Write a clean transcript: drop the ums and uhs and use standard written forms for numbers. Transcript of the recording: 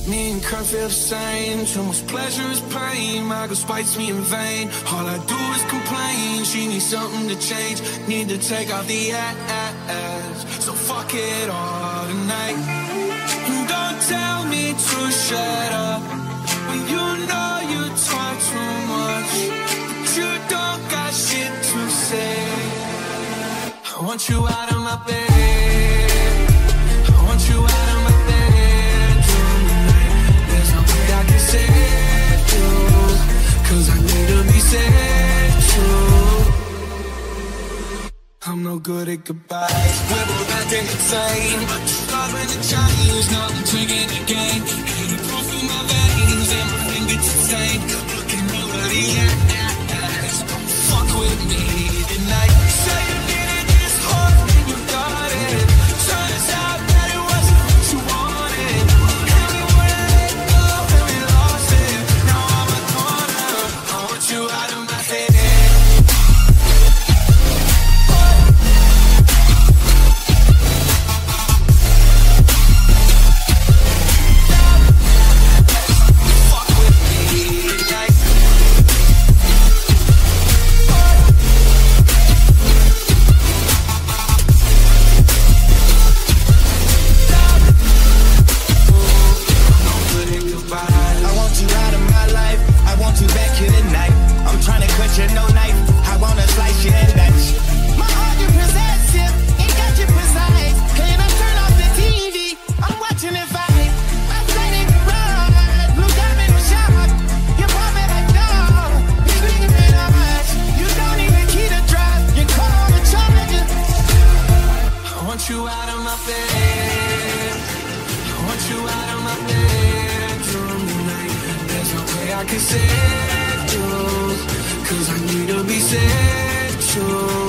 Me and Kurt feel the same. Too much pleasure is pain. My girl spites me in vain. All I do is complain. She needs something to change. Need to take off the ass. So fuck it all tonight. Don't tell me to shut up when you know you talk too much, but you don't got shit to say. I want you out of my bed. I want you out of my bedroom tonight. There's no way I can save you, 'cause I need to be saved too. I'm no good at goodbyes. We're both acting insane, but you're starting to change. Nothing taking the game. Ain't proof through my veins and my fingers insane. Looking over the ass. Fuck with me tonight. Say you did it this hard when you got it. Turns out that it wasn't what you wanted. And we wouldn't let go and we lost it. Now I'm a corner. I want you out of my head. No knife, I wanna slice you and dice. My heart you possessive, it got you precise. Can I turn off the TV? I'm watching it fight. I said it right, blue diamond was shot. You brought me like dog, you leave me nice. You don't need a key to drive, you call the charger. I want you out of my bed. I want you out of my bedroom tonight. There's no way I can save you, 'cause I need to be saved too.